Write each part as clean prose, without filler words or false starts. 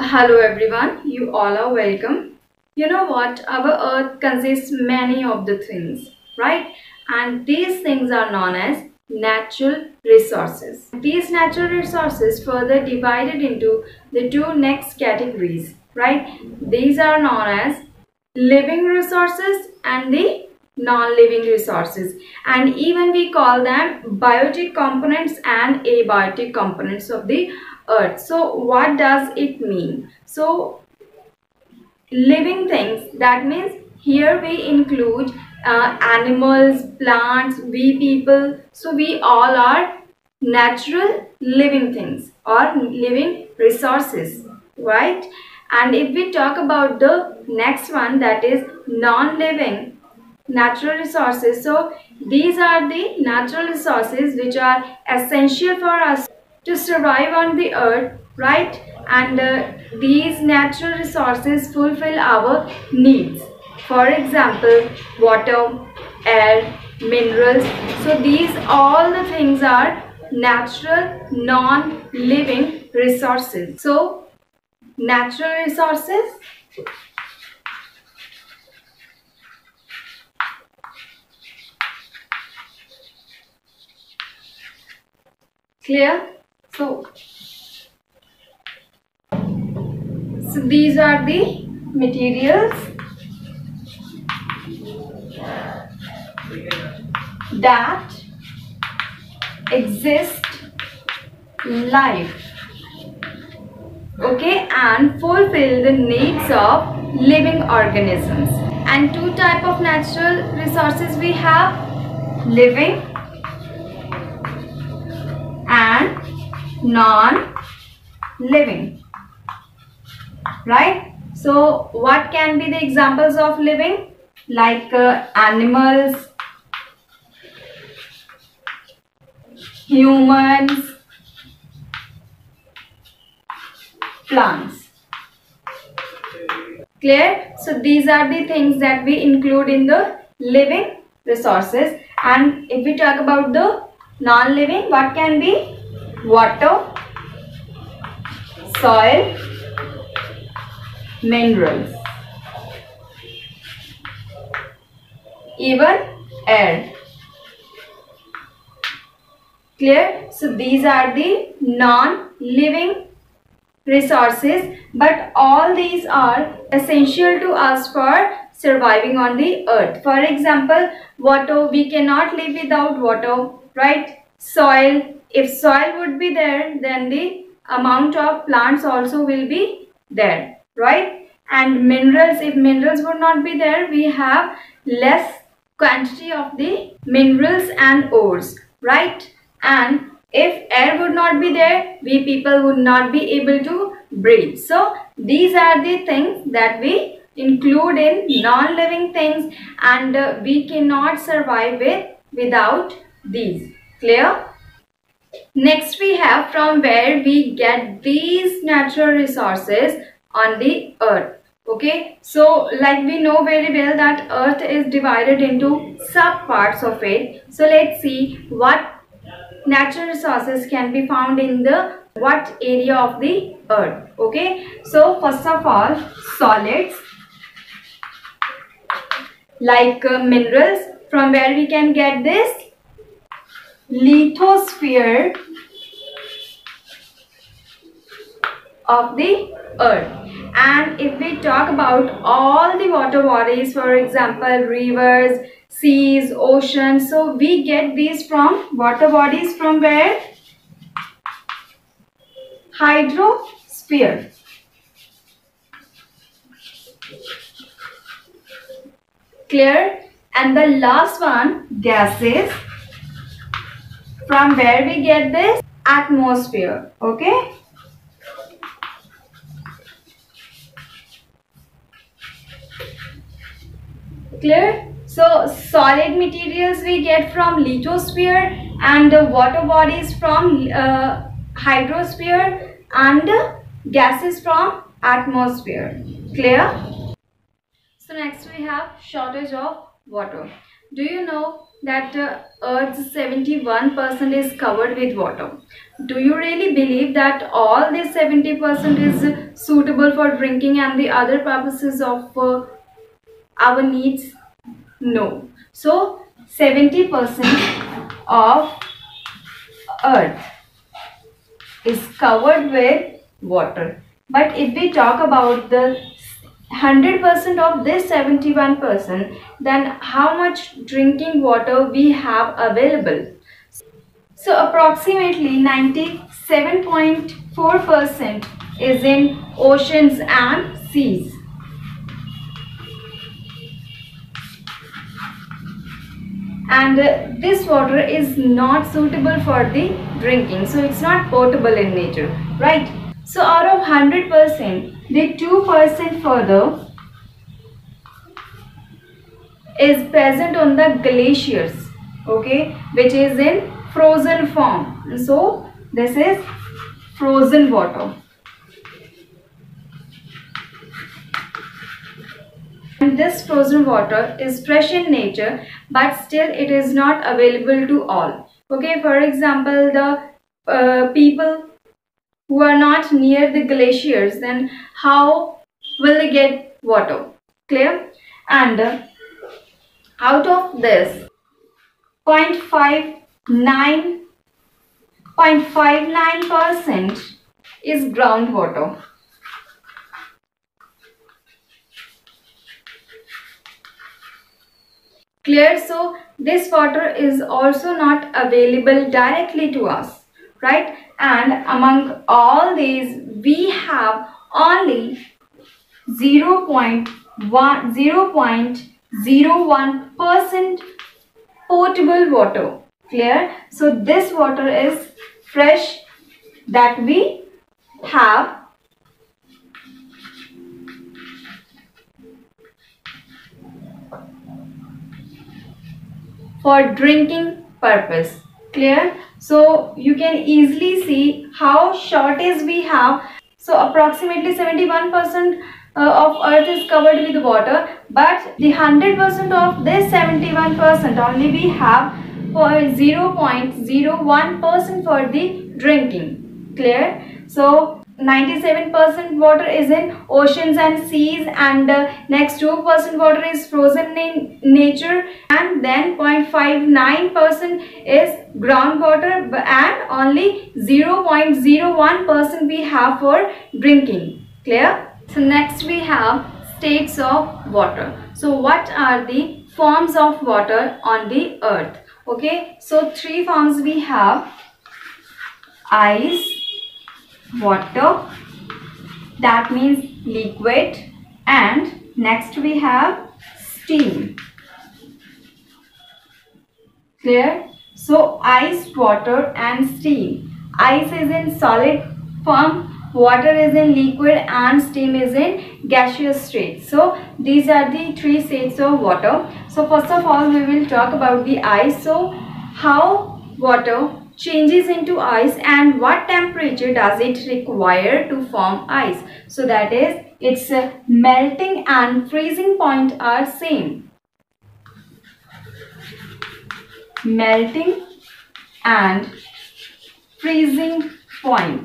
Hello everyone, you all are welcome. You know what? Our earth consists many of the things, right? And these things are known as natural resources. These natural resources further divided into the two next categories, right? These are known as living resources and the non-living resources, and even we call them biotic components and abiotic components of the earth. So what does it mean? So living things, that means here we include animals, plants, we people. So we all are natural living things or living resources, right? And if we talk about the next one, that is non-living natural resources. So these are the natural resources which are essential for us to survive on the earth, right? And these natural resources fulfill our needs. For example, water, air, minerals. So these all the things are natural non-living resources. So natural resources, clear? So these are the materials that exist life, okay, and fulfill the needs of living organisms. And two type of natural resources we have: living and non-living, right? So what can be the examples of living? Like animals, humans, plants. Clear? So these are the things that we include in the living resources. And if we talk about the non-living, what can be? Water, soil, minerals, even air. Clear? So these are the non-living resources, but all these are essential to us for surviving on the earth. For example, water, we cannot live without water, right? Soil, if soil would be there, then the amount of plants also will be there, right? And minerals, if minerals would not be there, we have less quantity of the minerals and ores, right? And if air would not be there, we people would not be able to breathe. So these are the things that we include in non-living things, and we cannot survive without these. Clear? Next we have from where we get these natural resources on the earth. Okay, so like we know very well that earth is divided into sub parts of it. So let's see what natural resources can be found in the what area of the earth. Okay, so first of all, solids like minerals. From where we can get this? Lithosphere of the earth. And if we talk about all the water bodies, for example rivers, seas, oceans, so we get these from water bodies from where? Hydrosphere. Clear? And the last one, gases. From where we get this? Atmosphere. Okay, clear? So solid materials we get from lithosphere, and water bodies from hydrosphere, and gases from atmosphere. Clear? So next we have shortage of water. Do you know that Earth's 71% is covered with water? Do you really believe that all this 70% is suitable for drinking and the other purposes of our needs? No. So 70% of Earth is covered with water. But if we talk about the 100% of this 71%, then how much drinking water we have available? So approximately 97.4% is in oceans and seas. And this water is not suitable for the drinking, so it's not potable in nature, right? So out of 100%, the 2% further is present on the glaciers, okay, which is in frozen form. So this is frozen water. And this frozen water is fresh in nature, but still it is not available to all. Okay, for example, the people who are not near the glaciers, then how will they get water? Clear? And out of this, 0.59% is groundwater. Clear? So this water is also not available directly to us, right? And among all these, we have only 0.01% potable water. Clear? So this water is fresh that we have for drinking purpose. Clear? So you can easily see how shortage we have. So approximately 71% of earth is covered with water, but the 100% of this 71% only we have for 0.01% for the drinking. Clear? So 97% water is in oceans and seas, and next 2% water is frozen in nature, and then 0.59% is groundwater, and only 0.01% we have for drinking. Clear? So next we have states of water. So what are the forms of water on the earth? Okay, so 3 forms we have: ice, water, that means liquid, and next we have steam. Clear? So ice, water and steam. Ice is in solid form, water is in liquid, and steam is in gaseous state. So these are the 3 states of water. So first of all, we will talk about the ice. So how water changes into ice and what temperature does it require to form ice? So that is, its melting and freezing point are same. Melting and freezing point.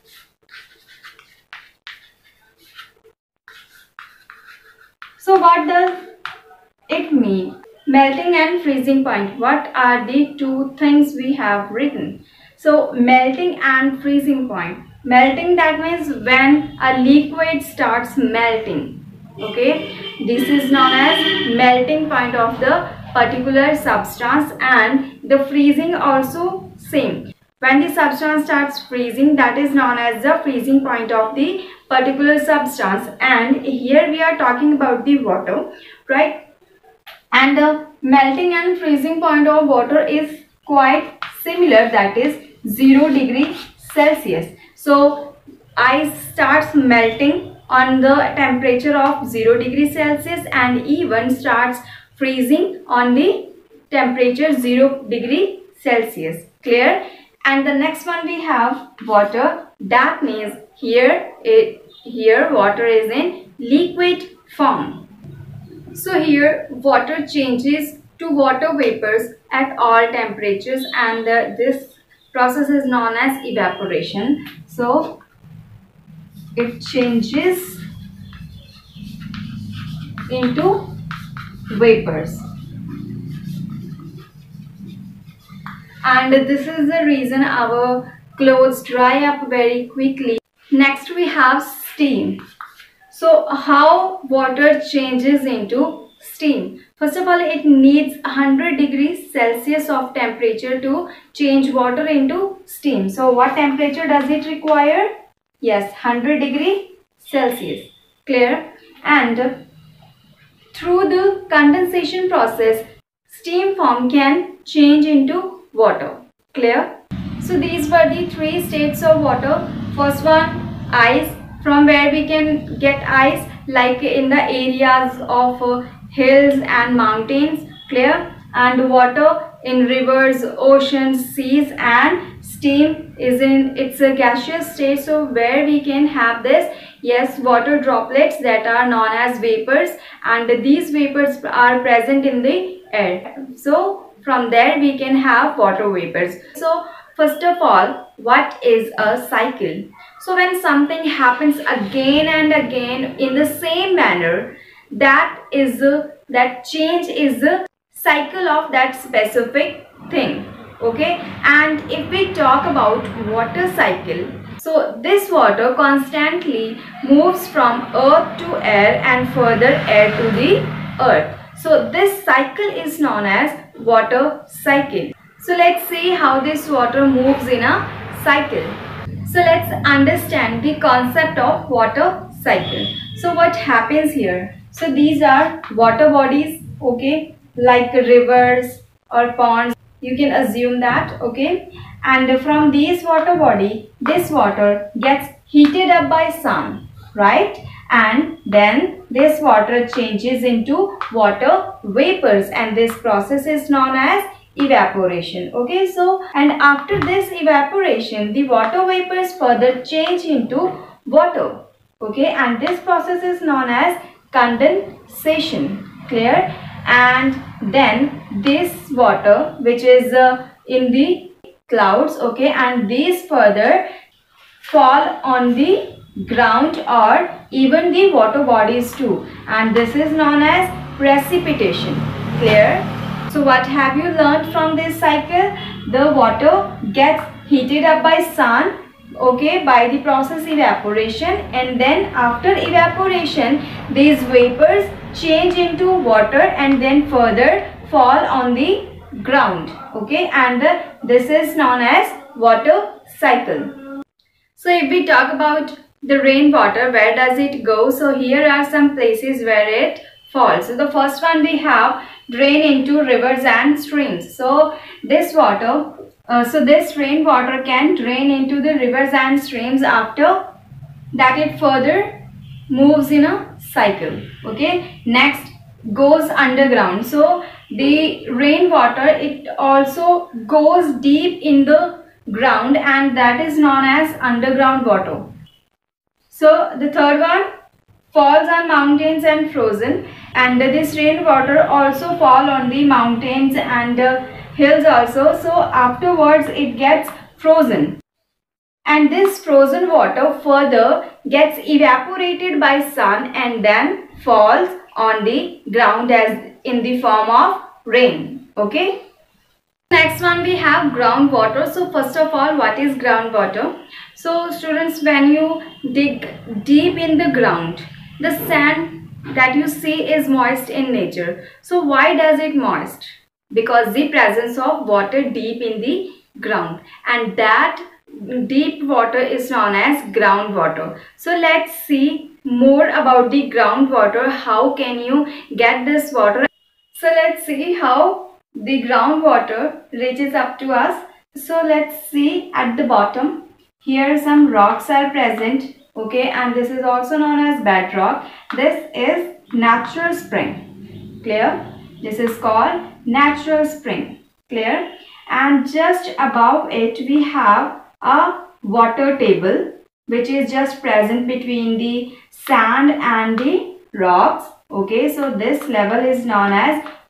So what does it mean? Melting and freezing point. What are the 2 things we have written? So melting and freezing point. Melting, that means when a liquid starts melting. Okay, this is known as melting point of the particular substance, and the freezing also same. When the substance starts freezing, that is known as the freezing point of the particular substance. And here we are talking about the water, right? And the melting and freezing point of water is quite similar, that is 0 degree Celsius. So ice starts melting on the temperature of 0 degree Celsius and even starts freezing on the temperature 0 degree Celsius. Clear? And the next one we have water. That means here water is in liquid form. So here water changes to water vapors at all temperatures, and this process is known as evaporation. So it changes into vapors, and this is the reason our clothes dry up very quickly. Next we have steam. So how water changes into steam? First of all, it needs 100 degrees Celsius of temperature to change water into steam. So what temperature does it require? Yes, 100 degrees Celsius. Clear? And through the condensation process, steam form can change into water. Clear? So these were the three states of water. First one, ice, from where we can get ice, like in the areas of hills and mountains. Clear? And water in rivers, oceans, seas, and steam is in its a gaseous state. So where we can have this, yes, water droplets that are known as vapors, and these vapors are present in the air. So from there we can have water vapors. So first of all, what is a cycle? So when something happens again and again in the same manner, that change is the cycle of that specific thing. Okay, and if we talk about water cycle, so this water constantly moves from earth to air and further air to the earth. So this cycle is known as water cycle. So let's see how this water moves in a cycle. So let's understand the concept of water cycle. So what happens here? So these are water bodies, okay, like rivers or ponds, you can assume that, okay. And from these water body, this water gets heated up by sun, right? And then this water changes into water vapors, and this process is known as evaporation. Okay, so and after this evaporation, the water vapors further change into water. Okay, and this process is known as condensation. Clear? And then this water, which is in the clouds, okay, and these further fall on the ground or even the water bodies too, and this is known as precipitation. Clear? So what have you learned from this cycle? The water gets heated up by sun, okay, by the process evaporation, and then after evaporation these vapors change into water and then further fall on the ground, okay, and this is known as water cycle. So if we talk about the rainwater, where does it go? So here are some places where it falls. So the first one we have drain into rivers and streams. So this water, this rainwater can drain into the rivers and streams. After that it further moves in a cycle. Okay, next goes underground. So the rainwater, it also goes deep in the ground, and that is known as underground water. So the third one, falls on mountains and frozen, and this rainwater also fall on the mountains and hills also. So afterwards it gets frozen, and this frozen water further gets evaporated by sun and then falls on the ground as in the form of rain. Okay, next one we have groundwater. So first of all, what is groundwater? So students, when you dig deep in the ground, the sand that you see is moist in nature. So why does it moist? Because the presence of water deep in the ground, and that deep water is known as groundwater. So let's see more about the groundwater. How can you get this water? So let's see how the groundwater reaches up to us. So let's see at the bottom. Here some rocks are present, okay, and this is also known as bedrock. This is natural spring. Clear? This is called natural spring. Clear? And just above it we have a water table, which is just present between the sand and the rocks. Okay, so this level is known as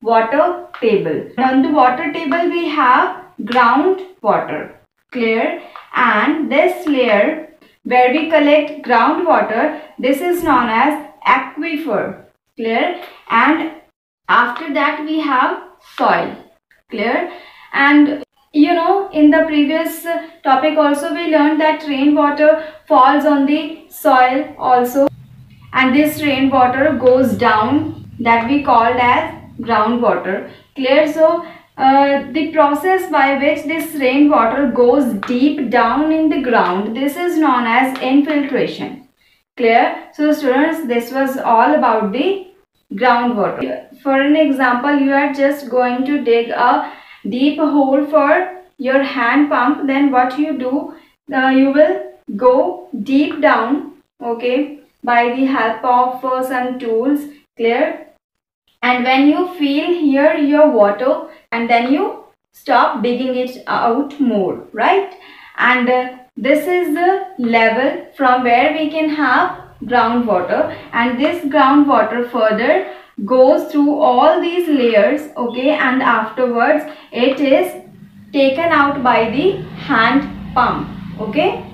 water table. On the water table we have groundwater. Clear? And this layer where we collect groundwater, this is known as aquifer. Clear? And after that we have soil. Clear? And you know, in the previous topic also we learned that rainwater falls on the soil also, and this rainwater goes down, that we called as groundwater. Clear? So the process by which this rainwater goes deep down in the ground, this is known as infiltration. Clear? So students, this was all about the groundwater. For an example, you are just going to dig a deep hole for your hand pump. Then what you do, you will go deep down, okay, by the help of some tools. Clear? And when you feel here your water, and then you stop digging it out more, right? And this is the level from where we can have groundwater, and this groundwater further goes through all these layers, okay, and afterwards it is taken out by the hand pump, okay.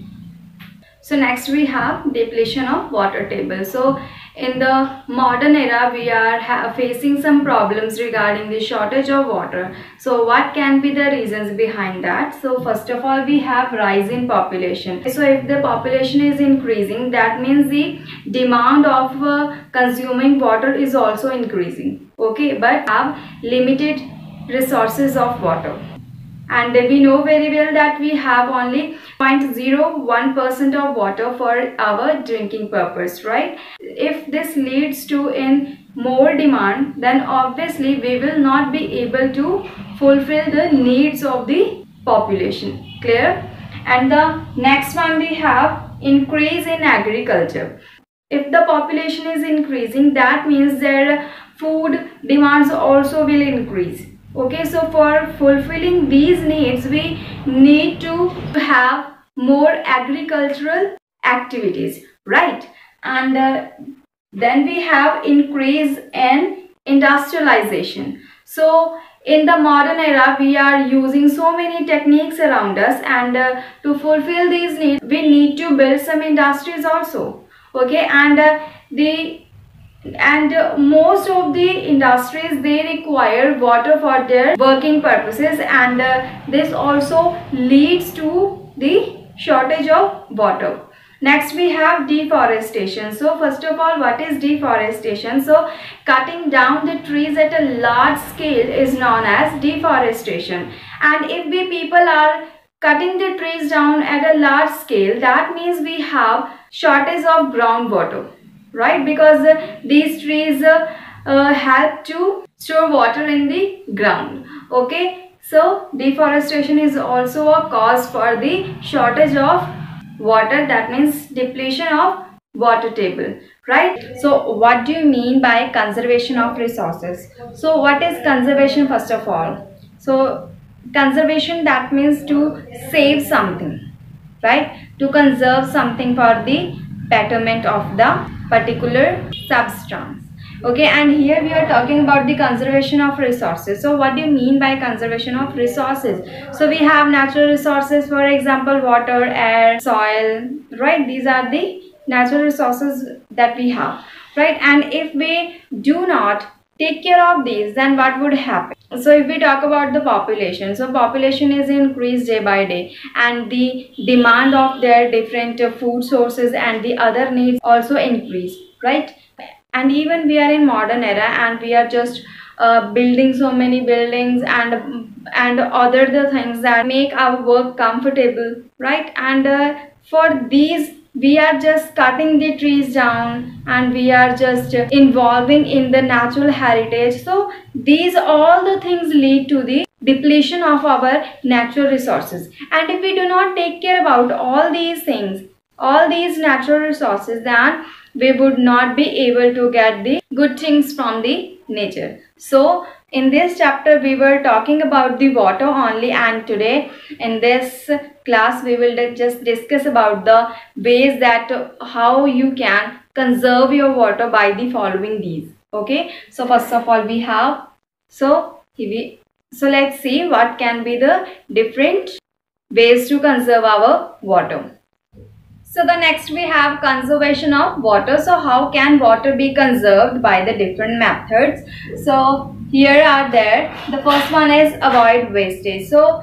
So next we have depletion of water table. So in the modern era we are facing some problems regarding the shortage of water. So what can be the reasons behind that? So first of all, we have rise in population. So if the population is increasing, that means the demand of consuming water is also increasing, okay, but have limited resources of water. And we know very well that we have only 0.01% of water for our drinking purpose, right? If this leads to in more demand, then obviously we will not be able to fulfill the needs of the population. Clear? And the next one we have increase in agriculture. If the population is increasing, that means their food demands also will increase. Okay, so for fulfilling these needs, we need to have more agricultural activities, right? And then we have increase in industrialization. So in the modern era, we are using so many techniques around us, and to fulfill these needs, we need to build some industries also. Okay, and most of the industries, they require water for their working purposes, and this also leads to the shortage of water. Next we have deforestation. So first of all, what is deforestation? So cutting down the trees at a large scale is known as deforestation. And if we people are cutting the trees down at a large scale, that means we have shortage of groundwater, right? Because these trees help to store water in the ground, okay. So deforestation is also a cause for the shortage of water, that means depletion of water table, right? So what do you mean by conservation of resources? So what is conservation? First of all, so conservation, that means to save something, right? To conserve something for the betterment of the particular substance, okay. And here we are talking about the conservation of resources. So what do you mean by conservation of resources? So we have natural resources, for example water, air, soil, right? These are the natural resources that we have, right? And if we do not take care of these, then what would happen? So if we talk about the population, so population is increased day by day, and the demand of their different food sources and the other needs also increase, right? And even we are in modern era, and we are just building so many buildings and other the things that make our work comfortable, right? And for these we are just cutting the trees down, and we are just involving in the natural heritage. So these all the things lead to the depletion of our natural resources. And if we do not take care about all these things, all these natural resources, then we would not be able to get the good things from the nature. So in this chapter we were talking about the water only, and today in this class we will just discuss about the ways that how you can conserve your water by the following these, okay. So first of all, we have So let's see what can be the different ways to conserve our water. So the next we have conservation of water. So how can water be conserved by the different methods? So here are there. The first one is avoid wastage. So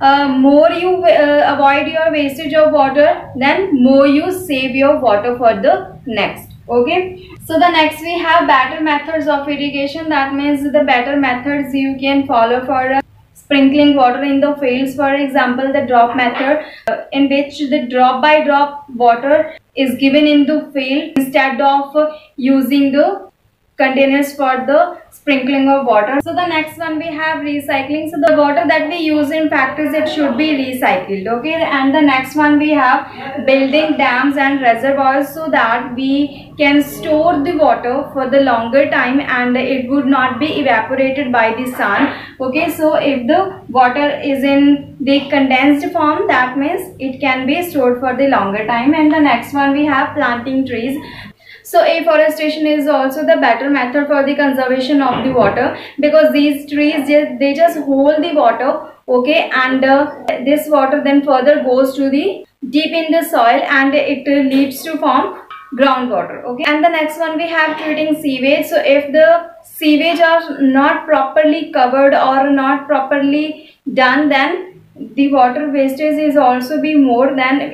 more you avoid your wastage of water, then more you save your water for the next. Okay. So the next we have better methods of irrigation. That means the better methods you can follow for sprinkling water in the fields. For example, the drop method, in which the drop by drop water is given in the field instead of using the containers for the sprinkling of water. So the next one we have recycling. So the water that we use in factories, it should be recycled. Okay. And the next one we have building dams and reservoirs, so that we can store the water for the longer time and it would not be evaporated by the sun. Okay. So if the water is in the condensed form, that means it can be stored for the longer time. And the next one we have planting trees. So afforestation is also the better method for the conservation of the water, because these trees, they just hold the water. Okay. And this water then further goes to the deep in the soil and it leads to form groundwater. Okay. And the next one we have treating sewage. So if the sewage are not properly covered or not properly done, then the water wastage is also be more than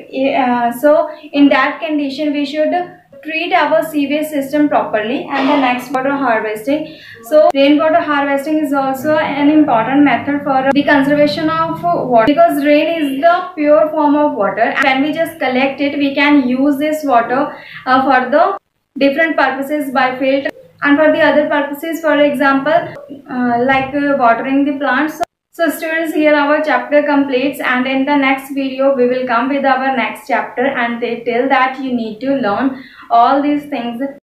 so in that condition we should treat our sewage system properly. And the next, water harvesting. So rainwater harvesting is also an important method for the conservation of water, because rain is the pure form of water, and when we just collect it, we can use this water for the different purposes by filter and for the other purposes, for example like watering the plants. So students, here our chapter completes, and in the next video we will come with our next chapter, and till that you need to learn all these things